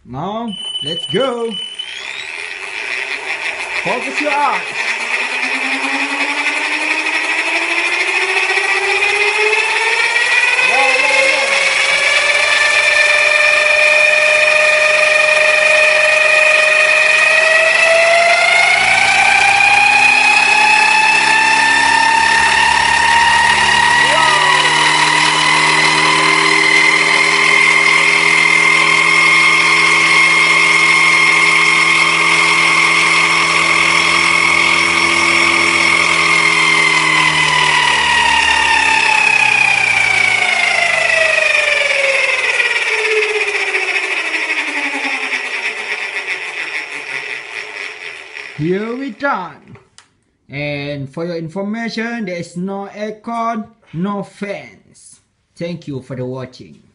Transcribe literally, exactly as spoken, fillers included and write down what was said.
Now, let's go. Focus your eyes. Here we done. And for your information, there is no aircon, no fans. Thank you for the watching.